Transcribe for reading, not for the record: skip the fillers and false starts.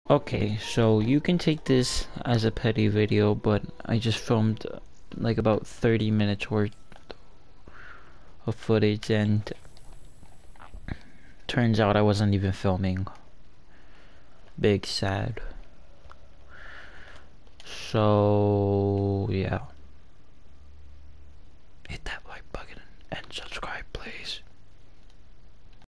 Okay, so you can take this as a petty video, but I just filmed like about 30 minutes worth of footage, and turns out I wasn't even filming. Big sad. So yeah.